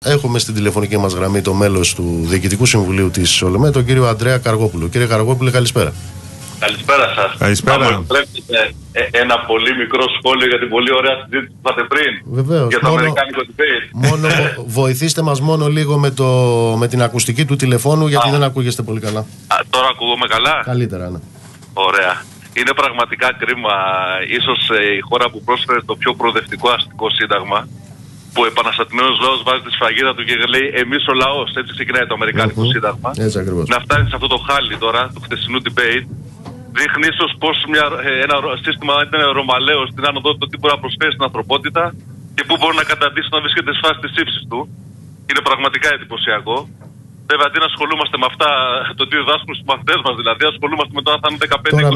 Έχουμε στην τηλεφωνική μας γραμμή το μέλος του Διοικητικού Συμβουλίου της ΟΛΜΕ, τον κύριο Ανδρέα Καργόπουλο. Κύριε Καργόπουλε, καλησπέρα. Καλησπέρα σας. Καλησπέρα. Αν μου επιτρέπετε ένα πολύ μικρό σχόλιο για την πολύ ωραία συζήτηση που είχατε πριν. Βεβαίως. Για το αμερικάνικο debate. Μόνο βοηθήστε μας μόνο λίγο με την ακουστική του τηλεφώνου, γιατί δεν ακούγεστε πολύ καλά. Τώρα ακούγομαι καλά. Καλύτερα, ναι. Ωραία. Είναι πραγματικά κρίμα, ίσως η χώρα που πρόσφερε το πιο προοδευτικό αστικό σύνταγμα, που ο επαναστατημένος λαός βάζει τη σφραγίδα του και λέει εμείς ο λαός, έτσι ξεκινάει το αμερικάνικο σύνταγμα. Έτσι ακριβώς. Να φτάνει σε αυτό το χάλι τώρα του χθεσινού debate, δείχνει ίσως πως ένα σύστημα ήταν ρωμαλαίο στην άνοδο του, τι μπορεί να προσφέρει στην ανθρωπότητα και πού μπορεί να καταντήσει να βρίσκεται στη φάση της ύψης του. Είναι πραγματικά εντυπωσιακό. Βέβαια, αντί να ασχολούμαστε με αυτά, το τι διδάσκουν στους μαθητές μας, δηλαδή, ασχολούμαστε με το αν θα είναι 15. Τώρα,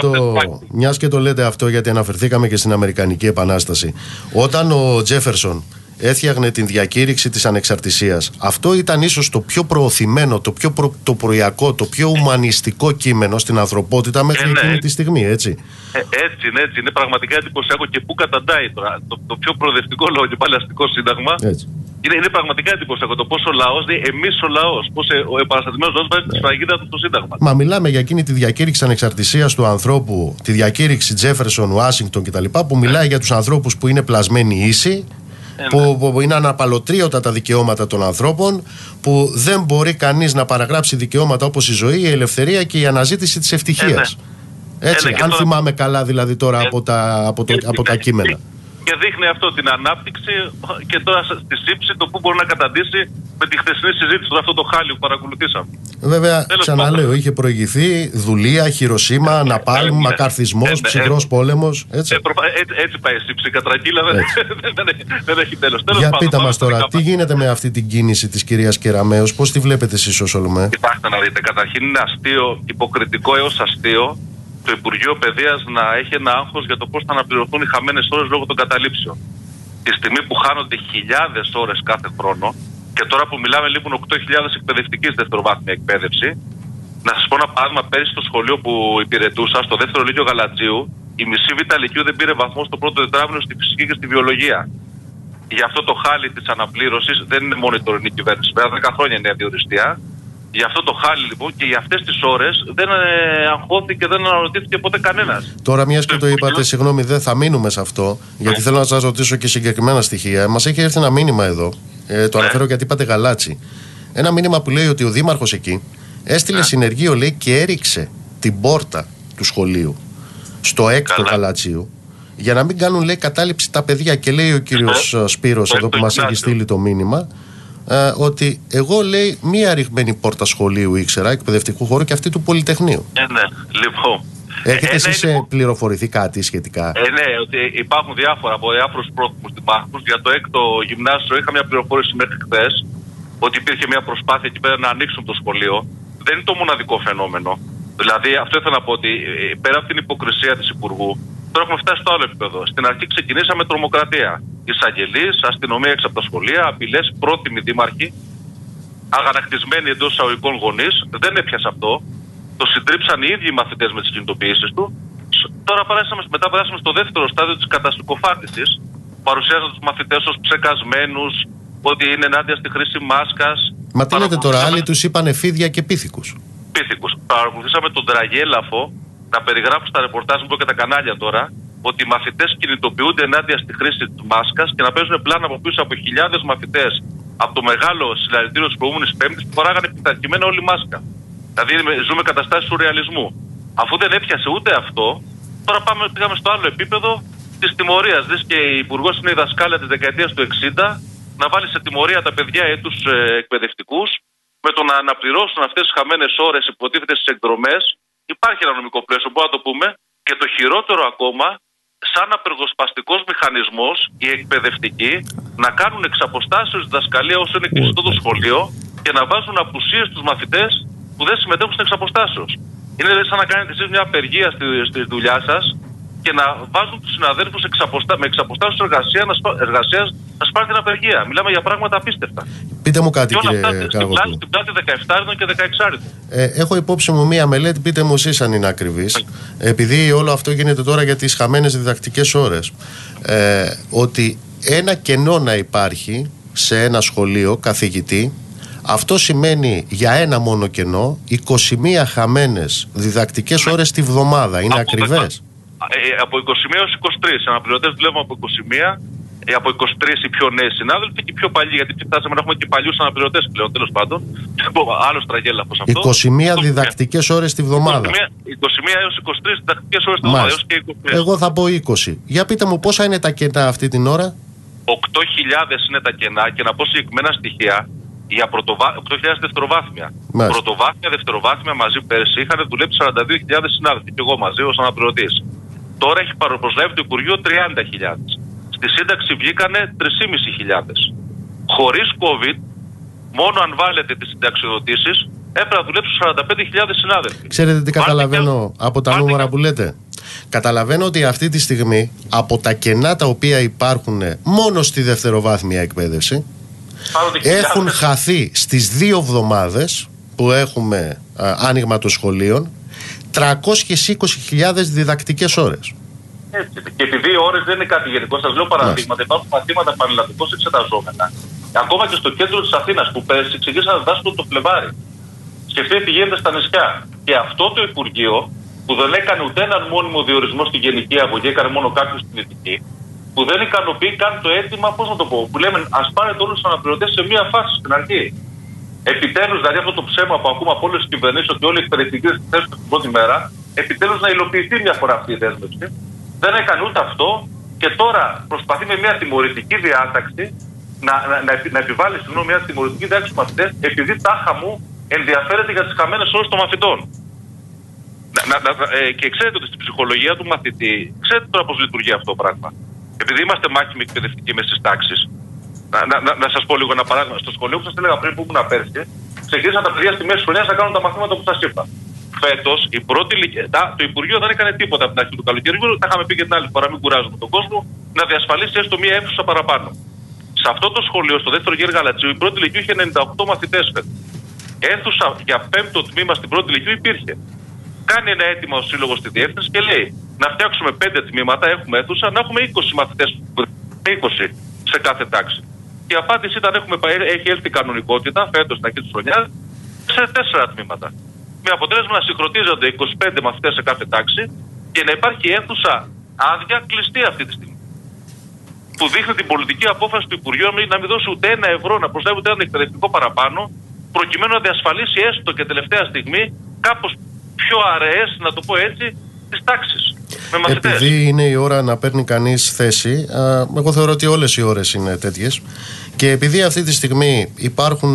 μιας και το λέτε αυτό, γιατί αναφερθήκαμε και στην Αμερικανική Επανάσταση. Όταν ο Τζέφερσον έφτιαχνε την διακήρυξη της ανεξαρτησίας, αυτό ήταν ίσως το πιο προωθημένο, το πιο πρωτοποριακό, το πιο ουμανιστικό κείμενο στην ανθρωπότητα μέχρι εκείνη τη στιγμή, έτσι. Έτσι είναι πραγματικά εντυπωσιακό. Και πού καταντάει τώρα το πιο προοδευτικό λόγο και πάλι αστικό σύνταγμα. Έτσι. Είναι πραγματικά εντυπωσιακό το πώς ο λαός, εμείς ο λαός, πώς ο επαναστατημένος λαός βάζει τη σφραγίδα του στο σύνταγμα. Μα μιλάμε για εκείνη τη διακήρυξη ανεξαρτησίας του ανθρώπου, τη διακήρυξη Τζέφερσον, Ουάσιγκτον κτλ. Που μιλάει για τους ανθρώπους που είναι πλασμένοι ίσοι, που είναι αναπαλωτρίωτα τα δικαιώματα των ανθρώπων, που δεν μπορεί κανείς να παραγράψει δικαιώματα όπως η ζωή, η ελευθερία και η αναζήτηση της ευτυχίας. Έτσι, αν θυμάμαι καλά δηλαδή τώρα από τα κείμενα. Και δείχνει αυτό την ανάπτυξη και τώρα στη σύψη το που μπορεί να καταντήσει με τη χθεσινή συζήτηση, αυτό το χάλι που παρακολουθήσαμε. Βέβαια, ξαναλέω, είχε προηγηθεί δουλεία, Χιροσίμα, Ναπάλμ, μακαρθισμός, ψυχρός πόλεμος. Έτσι πάει η σύψη, η κατρακύλα δεν έχει τέλος. Για πείτε μας τώρα, τι γίνεται με αυτή την κίνηση της κυρίας Κεραμέως, πώς τη βλέπετε εσείς ως ΟΛΜΕ? Κοιτάξτε να δείτε, καταρχήν είναι αστείο, υποκριτικό έως αστείο, το Υπουργείο Παιδείας να έχει ένα άγχος για το πώς θα αναπληρωθούν οι χαμένες ώρες λόγω των καταλήψεων. Τη στιγμή που χάνονται χιλιάδες ώρες κάθε χρόνο, και τώρα που μιλάμε λείπουν 8.000 εκπαιδευτικοί στη δευτεροβάθμια εκπαίδευση. Να σας πω ένα παράδειγμα, πέρυσι στο σχολείο που υπηρετούσα, στο δεύτερο λύκειο Γαλατζίου, η μισή β' λυκείου δεν πήρε βαθμό στο πρώτο τετράμινο στη φυσική και στη βιολογία. Γι' αυτό το χάλι της αναπλήρωσης δεν είναι μόνο η τωρινή κυβέρνηση, πέρα 10 χρόνια είναι αδιοριστία. Γι' αυτό το χάλι λοιπόν και για αυτές τις ώρες δεν αγχώθηκε, δεν αναρωτήθηκε ποτέ κανένας. Τώρα, μιας και το είπατε, συγγνώμη, δεν θα μείνουμε σε αυτό, γιατί θέλω να σας ρωτήσω και συγκεκριμένα στοιχεία. Μας έχει έρθει ένα μήνυμα εδώ, το αναφέρω γιατί είπατε Γαλάτσι. Ένα μήνυμα που λέει ότι ο δήμαρχος εκεί έστειλε συνεργείο, λέει, και έριξε την πόρτα του σχολείου στο έκτο Γαλατσίου για να μην κάνουν, λέει, κατάληψη τα παιδιά. Και λέει ο κύριος Σπύρος εδώ που μας έχει στείλει το μήνυμα, ότι εγώ, λέει, μία ρηγμένη πόρτα σχολείου ήξερα, εκπαιδευτικού χώρου, και αυτή του Πολυτεχνείου. Ναι, λοιπόν. Έχετε εσείς πληροφορηθεί κάτι σχετικά? Ναι, ότι υπάρχουν διάφορα από διάφορους πρόθυμους δημάρχους. Για το έκτο γυμνάσιο είχα μια πληροφόρηση μέχρι χθες ότι υπήρχε μια προσπάθεια εκεί πέρα να ανοίξουν το σχολείο. Δεν είναι το μοναδικό φαινόμενο. Δηλαδή, αυτό ήθελα να πω, ότι πέρα από την υποκρισία της Υπουργού, τώρα έχουμε φτάσει στο άλλο επίπεδο. Στην αρχή ξεκινήσαμε τρομοκρατία. Εισαγγελείς, αστυνομία έξω από τα σχολεία, απειλές, πρόθυμοι δήμαρχοι, αγανακτισμένοι εντός εισαγωγικών γονείς. Δεν έπιασε αυτό. Το συντρίψαν οι ίδιοι οι μαθητές με τις κινητοποιήσεις του. Τώρα μετά περάσαμε στο δεύτερο στάδιο της καταστικοφάρτησης, παρουσιάζοντας τους μαθητές ως ψεκασμένους, ότι είναι ενάντια στη χρήση μάσκας. Μα τι λέτε τώρα, άλλοι τους είπανε φίδια και πίθηκους. Παρακολουθήσαμε τον τραγέλαφο να περιγράφουν στα ρεπορτάζ μου και τα κανάλια τώρα ότι οι μαθητές κινητοποιούνται ενάντια στη χρήση της μάσκας και να παίζουν πλάνα από πίσω από χιλιάδες μαθητές από το μεγάλο συλλαλητήριο της προηγούμενης Πέμπτης που φοράγανε πειθαρχημένα όλη μάσκα. Δηλαδή ζούμε καταστάσεις σουρεαλισμού. Αφού δεν έπιασε ούτε αυτό, τώρα πήγαμε στο άλλο επίπεδο της τιμωρίας. Δες και η Υπουργός είναι η δασκάλα της δεκαετίας του 60 να βάλει σε τιμωρία τα παιδιά ή τους εκπαιδευτικούς με το να αναπληρώσουν αυτές τις χαμένες ώρες υποτίθεται στις εκδρομές. Υπάρχει ένα νομικό πλαίσιο, μπορούμε να το πούμε, και το χειρότερο ακόμα, σαν απεργοσπαστικός μηχανισμός οι εκπαιδευτικοί να κάνουν εξ αποστάσεως διδασκαλία όσο είναι κλειστό το σχολείο και να βάζουν απουσίες στους μαθητές που δεν συμμετέχουν στην εξ αποστάσεως. Είναι σαν να κάνετε εσείς μια απεργία στη δουλειά σας και να βάζουν τους συναδέλφους με εξ αποστάσεως εργασίας να σπάρουν την απεργία. Μιλάμε για πράγματα απίστευτα. Πείτε μου κάτι, κύριε Καραγόπουλο. Στην πλάτη 17 και 16. Έχω υπόψη μου μία μελέτη, πείτε μου εσείς αν είναι ακριβής, επειδή όλο αυτό γίνεται τώρα για τις χαμένες διδακτικές ώρες, ότι ένα κενό να υπάρχει σε ένα σχολείο καθηγητή, αυτό σημαίνει για ένα μόνο κενό 21 χαμένες διδακτικές ώρες τη βδομάδα. Είναι ακριβές? Από 21 έως 23. Οι αναπληρωτές δουλεύουν από 21, από 23 οι πιο νέοι συνάδελφοι και οι πιο παλιοί. Γιατί φτάσαμε να έχουμε και παλιούς αναπληρωτές πλέον, τέλος πάντων. Άλλος τραγέλαφος αυτό. 21 διδακτικές ώρες τη βδομάδα. 21 έως 23 διδακτικές ώρες τη βδομάδα. Εγώ θα πω 20. Για πείτε μου πόσα είναι τα κενά αυτή την ώρα? 8.000 είναι τα κενά και να πω συγκεκριμένα στοιχεία. Για 8.000 δευτεροβάθμια. Πρωτοβάθμια, δευτεροβάθμια μαζί πέρσι είχαν δουλέψει 42.000 συνάδελφοι. Και εγώ μαζί ως αναπληρωτής. Τώρα έχει παροπροσλάβει το Υπουργείο 30.000. Στη σύνταξη βγήκανε 3.500. Χωρίς COVID, μόνο αν βάλετε τις συνταξιοδοτήσεις, έπρεπε να δουλέψουν 45.000 συνάδελφοι. Ξέρετε τι καταλαβαίνω από τα νούμερα που λέτε? Καταλαβαίνω ότι αυτή τη στιγμή από τα κενά τα οποία υπάρχουν μόνο στη δευτεροβάθμια εκπαίδευση, έχουν χαθεί στις 2 εβδομάδες που έχουμε άνοιγμα των σχολείων 320.000 διδακτικές ώρες. Έτσι. Και επειδή οι ώρες δεν είναι κάτι γενικό, σας λέω παραδείγματα. Υπάρχουν μαθήματα πανελλαδικώς εξεταζόμενα. Ακόμα και στο κέντρο της Αθήνας που πέρσι ξεκίνησαν να διδάσκουν το Φλεβάρι. Σκεφτείτε τι γίνεται στα νησιά. Και αυτό το Υπουργείο που δεν έκανε ούτε έναν μόνιμο διορισμό στην γενική αγωγή, έκανε μόνο κάποιους στην δυτική, που δεν ικανοποιεί καν το αίτημα, πώς να το πω, που λέμε ας πάρετε όλους τους αναπληρωτές σε μία φάση στην αρχή. Επιτέλους, δηλαδή αυτό το ψέμα που ακούμε από όλες τις κυβερνήσεις ότι όλοι οι εκπαιδευτικοί θέσουν την πρώτη μέρα, επιτέλους να υλοποιηθεί μια φορά αυτή η δέσμευση. Δεν έκανε ούτε αυτό και τώρα προσπαθεί με μια τιμωρητική διάταξη να επιβάλλει μια τιμωρητική διάταξη στους μαθητές, επειδή τάχα μου ενδιαφέρεται για τις χαμένες ώρες των μαθητών. Και ξέρετε ότι στην ψυχολογία του μαθητή, ξέρετε τώρα πώς λειτουργεί αυτό το πράγμα. Επειδή είμαστε μάχημοι εκπαιδευτικοί μες στις τάξεις, να σας πω λίγο ένα παράδειγμα. Στο σχολείο που σας έλεγα πριν που ήμουν πέρσι, ξεκίνησαν τα παιδιά στη μέση χρονιά να κάνουν τα μαθήματα που σας είπα. Φέτος, το Υπουργείο δεν έκανε τίποτα από την αρχή του καλοκαιριού. Τα είχαμε πει και την άλλη φορά, μην κουράζουμε τον κόσμο, να διασφαλίσει έστω μία αίθουσα παραπάνω. Σε αυτό το σχολείο, στο δεύτερο Γέργα Γαλατσίου, η πρώτη λυκείου είχε 98 μαθητές φέτος. Αίθουσα για 5ο τμήμα στην πρώτη λυκείου υπήρχε. Κάνει ένα αίτημα ο σύλλογος στη διεύθυνση και λέει να φτιάξουμε 5 τμήματα, έχουμε αίθουσα, να έχουμε 20 μαθητές, 20 σε κάθε τάξη. Και η απάντηση ήταν έχει έλθει η κανονικότητα φέτος στην αρχή της χρονιάς σε 4 τμήματα. Με αποτέλεσμα να συγχρονίζονται 25 μαθητές σε κάθε τάξη και να υπάρχει αίθουσα άδεια κλειστή αυτή τη στιγμή. Που δείχνει την πολιτική απόφαση του Υπουργείου να μην δώσει ούτε €1 να προσλάβει ούτε ένα εκπαιδευτικό παραπάνω, προκειμένου να διασφαλίσει έστω και τελευταία στιγμή κάπως πιο αραιές, να το πω έτσι, τις τάξεις. Επειδή είναι η ώρα να παίρνει κανείς θέση, εγώ θεωρώ ότι όλες οι ώρες είναι τέτοιες, και επειδή αυτή τη στιγμή υπάρχουν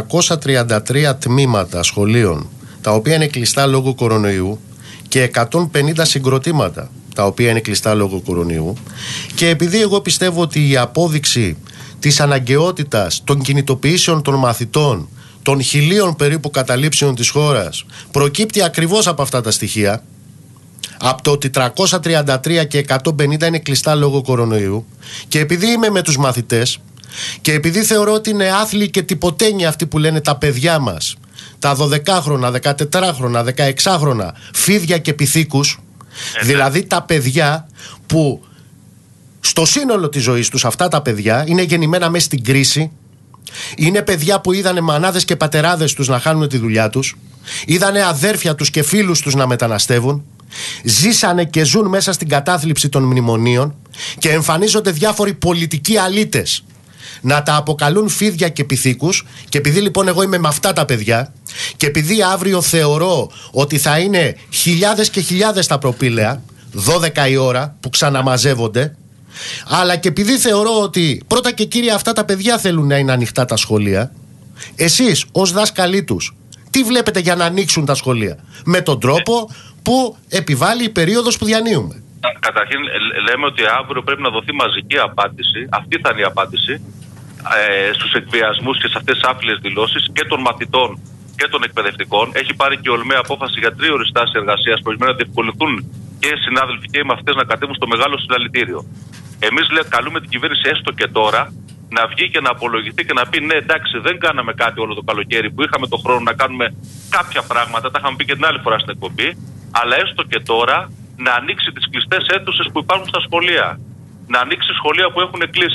333 τμήματα σχολείων τα οποία είναι κλειστά λόγω κορονοϊού και 150 συγκροτήματα τα οποία είναι κλειστά λόγω κορονοϊού, και επειδή εγώ πιστεύω ότι η απόδειξη της αναγκαιότητας των κινητοποιήσεων των μαθητών, των 1.000 περίπου καταλήψεων της χώρας, προκύπτει ακριβώς από αυτά τα στοιχεία, από το ότι 333 και 150 είναι κλειστά λόγω κορονοϊού, και επειδή είμαι με τους μαθητές και επειδή θεωρώ ότι είναι άθλοι και τυποτένιοι αυτοί που λένε τα παιδιά μας, τα 12χρονα, 14χρονα, 16χρονα, φίδια και πυθίκους, δηλαδή τα παιδιά που στο σύνολο της ζωής τους, αυτά τα παιδιά είναι γεννημένα μέσα στην κρίση, είναι παιδιά που είδανε μανάδες και πατεράδες τους να χάνουν τη δουλειά τους, είδανε αδέρφια τους και φίλους τους να μεταναστεύουν, ζήσανε και ζουν μέσα στην κατάθλιψη των μνημονίων, και εμφανίζονται διάφοροι πολιτικοί αλήτες να τα αποκαλούν φίδια και πυθίκους. Και επειδή λοιπόν εγώ είμαι με αυτά τα παιδιά, και επειδή αύριο θεωρώ ότι θα είναι χιλιάδες και χιλιάδες τα προπήλαια 12 η ώρα που ξαναμαζεύονται, αλλά και επειδή θεωρώ ότι πρώτα και κύρια αυτά τα παιδιά θέλουν να είναι ανοιχτά τα σχολεία, εσείς ως δάσκαλοι τους τι βλέπετε για να ανοίξουν τα σχολεία? Με τον τρόπο που επιβάλλει η περίοδος που διανύουμε. Καταρχήν λέμε ότι αύριο πρέπει να δοθεί μαζική απάντηση, αυτή θα είναι η απάντηση, στους εκβιασμούς και σε αυτές τις άθλιες δηλώσεις και των μαθητών και των εκπαιδευτικών. Έχει πάρει και η ΟΛΜΕ απόφαση για 3ωρη στάση εργασίας, προκειμένου να διευκολυνθούν και οι συνάδελφοι και οι μαθητές να κατέβουν στο μεγάλο συλλαλητήριο. Εμείς καλούμε την κυβέρνηση έστω και τώρα να βγει και να απολογηθεί και να πει ναι, εντάξει, δεν κάναμε κάτι όλο το καλοκαίρι που είχαμε το χρόνο να κάνουμε κάποια πράγματα, τα είχαμε πει και την άλλη φορά στην εκπομπή, αλλά έστω και τώρα να ανοίξει τις κλειστές αίθουσες που υπάρχουν στα σχολεία. Να ανοίξει σχολεία που έχουν κλείσει.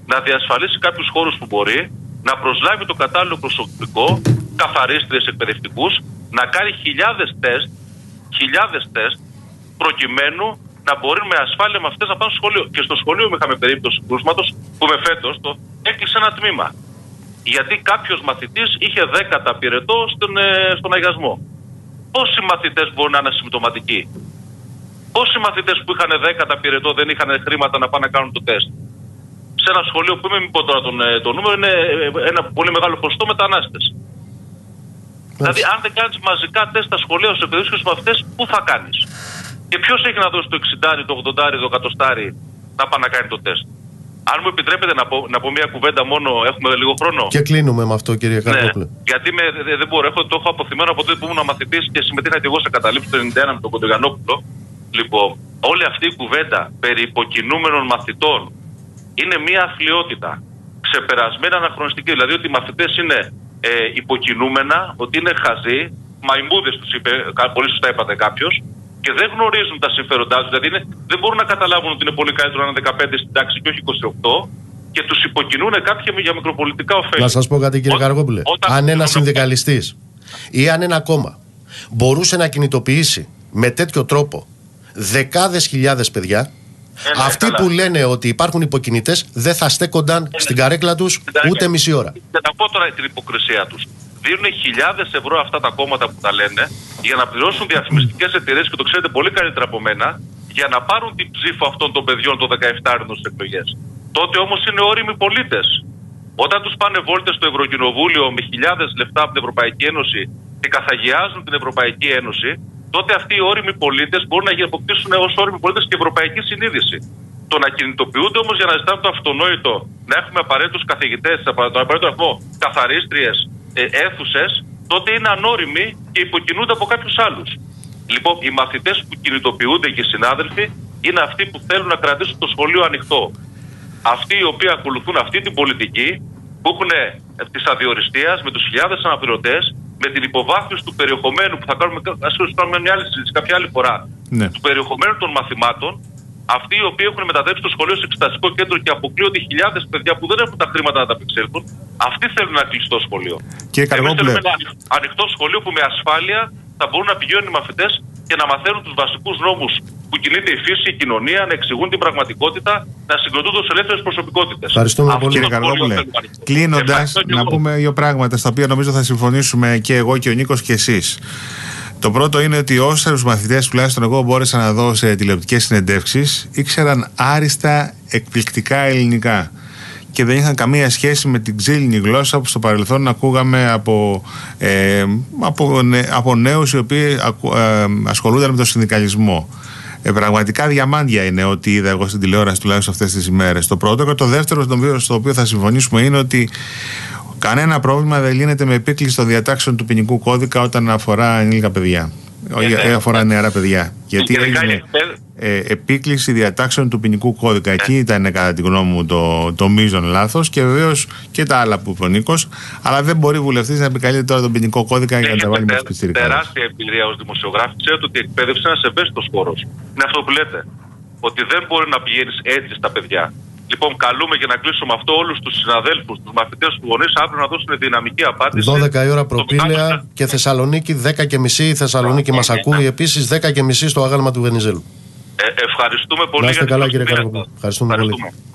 να διασφαλίσει κάποιους χώρους που μπορεί, να προσλάβει το κατάλληλο προσωπικό, καθαρίστριες, εκπαιδευτικούς, να κάνει χιλιάδες τεστ, προκειμένου να μπορεί με ασφάλεια μαθητές να πάνε στο σχολείο. Και στο σχολείο είχαμε περίπτωση κρούσματος που με φέτος έκλεισε ένα τμήμα. Γιατί κάποιος μαθητής είχε 10 πυρετό στον αγιασμό. Πόσοι μαθητές μπορούν να είναι ασυμπτωματικοί? Πόσοι μαθητές που είχαν 10 πυρετό δεν είχαν χρήματα να πάνε να κάνουν το τεστ? Σε ένα σχολείο που μην πω τώρα το νούμερο, είναι ένα πολύ μεγάλο ποσοστό μετανάστες. Δηλαδή, αν δεν κάνεις μαζικά τεστ στα σχολεία, στους εκπαιδευτικούς και στους μαθητές, πού θα κάνεις? Και ποιος έχει να δώσει το 60, το 80, το 100 να πάει να κάνει το τεστ? Αν μου επιτρέπετε να πω μια κουβέντα μόνο, έχουμε λίγο χρόνο. Και κλείνουμε με αυτό, κύριε Καρπόπουλε. Ναι, γιατί δεν μπορώ, το έχω αποθυμένο από τότε που ήμουν μαθητής και συμμετείχα και εγώ σε καταλήψεις το 1991 με τον Κοντογιαννόπουλο. Λοιπόν, όλη αυτή η κουβέντα περί υποκινούμενων μαθητών είναι μια αθλιότητα ξεπερασμένη, αναχρονιστική. Δηλαδή ότι οι μαθητές είναι υποκινούμενα, ότι είναι χαζοί, μαϊμούδες τους είπε, πολύ σωστά είπατε κάποιος, και δεν γνωρίζουν τα συμφέροντά τους. Δηλαδή δεν μπορούν να καταλάβουν ότι είναι πολύ καλύτερο να είναι 15 στην τάξη και όχι 28, και τους υποκινούν κάποιοι για μικροπολιτικά ωφέλη. Να σας πω κάτι, κύριε Καρπόπουλε. Αν ένας συνδικαλιστής ή αν ένα κόμμα μπορούσε να κινητοποιήσει με τέτοιο τρόπο δεκάδες χιλιάδες παιδιά, αυτοί που λένε ότι υπάρχουν υποκινητές δεν θα στέκονταν στην καρέκλα τους ούτε μισή ώρα. Και να πω τώρα την υποκρισία τους. Δίνουν χιλιάδες ευρώ αυτά τα κόμματα που τα λένε για να πληρώσουν διαφημιστικές εταιρείες, και το ξέρετε πολύ καλύτερα από μένα, για να πάρουν την ψήφο αυτών των παιδιών το 17 στις εκλογές. Τότε όμως είναι όριμοι πολίτες. Όταν τους πάνε βόλτες στο Ευρωκοινοβούλιο με χιλιάδες λεφτά από την Ευρωπαϊκή Ένωση και καθαγιάζουν την Ευρωπαϊκή Ένωση, τότε αυτοί οι όριμοι πολίτες μπορούν να αποκτήσουν ως όριμοι πολίτες και ευρωπαϊκή συνείδηση. Το να κινητοποιούνται όμως για να ζητάνε το αυτονόητο, να έχουμε απαραίτητους καθηγητές, τον απαραίτητο αριθμό καθαρίστριες, αίθουσες, τότε είναι ανώριμοι και υποκινούνται από κάποιους άλλους. Λοιπόν, οι μαθητές που κινητοποιούνται και οι συνάδελφοι είναι αυτοί που θέλουν να κρατήσουν το σχολείο ανοιχτό. Αυτοί οι οποίοι ακολουθούν αυτή την πολιτική που έχουν της αδιοριστίας με τους χιλιάδες αναπληρωτές, με την υποβάθμιση του περιεχομένου που θα κάνουμε, κάνουμε μια άλλη συζήτηση κάποια άλλη φορά, του περιεχομένου των μαθημάτων. Αυτοί οι οποίοι έχουν μετατρέψει το σχολείο σε εξεταστικό κέντρο και αποκλείονται χιλιάδες παιδιά που δεν έχουν τα χρήματα να τα απεξέλθουν, αυτοί θέλουν ένα κλειστό σχολείο. Εμείς θέλουμε ένα ανοιχτό σχολείο που με ασφάλεια θα μπορούν να πηγαίνουν οι μαθητές και να μαθαίνουν τους βασικούς νόμους που κινείται η φύση, η κοινωνία, να εξηγούν την πραγματικότητα, να συγκροτούν τους ελεύθερες προσωπικότητες. Ευχαριστούμε πολύ, κύριε Καρπόπουλε. Κλείνοντας, να πούμε δύο πράγματα στα οποία νομίζω θα συμφωνήσουμε και εγώ και ο Νίκος και εσείς. Το πρώτο είναι ότι όσους μαθητές, τουλάχιστον εγώ μπόρεσα να δω σε τηλεοπτικές συνεντεύξεις, ήξεραν άριστα εκπληκτικά ελληνικά και δεν είχαν καμία σχέση με την ξύλινη γλώσσα που στο παρελθόν ακούγαμε από νέους οι οποίοι ασχολούνταν με τον συνδικαλισμό. Πραγματικά διαμάντια είναι ό,τι είδα εγώ στην τηλεόραση, τουλάχιστον αυτές τις ημέρες. Το πρώτο. Και το δεύτερο, στο οποίο θα συμφωνήσουμε, είναι ότι κανένα πρόβλημα δεν λύνεται με επίκληση των διατάξεων του ποινικού κώδικα όταν αφορά ενήλικα παιδιά. Αφορά νεαρά παιδιά. Γιατί έγινε επίκληση διατάξεων του ποινικού κώδικα. Εκεί ήταν, κατά τη γνώμη μου, το μείζον λάθος, και βεβαίως και τα άλλα που είπε ο Νίκος. Αλλά δεν μπορεί βουλευτής να επικαλείται τώρα τον ποινικό κώδικα για να τα βάλει με τους πιτσιρικάδες. Τεράστια εμπειρία ως δημοσιογράφη. Ξέρετε ότι η εκπαίδευση είναι ένας ευαίσθητος χώρος. Είναι αυτό που λέτε. Ότι δεν μπορεί να πηγαίνεις έτσι στα παιδιά. Λοιπόν, καλούμε για να κλείσουμε αυτό όλους τους συναδέλφους, τους μαθητές, τους γονείς, αύριο να δώσουν δυναμική απάντηση. 12 η ώρα Προπήλαια και Θεσσαλονίκη, 10:30 η Θεσσαλονίκη μας ακούει. Επίσης 10:30 στο Άγαλμα του Βενιζέλου. Ευχαριστούμε πολύ. Να είστε καλά, κύριε Καρπόπουλε. Ευχαριστούμε πολύ.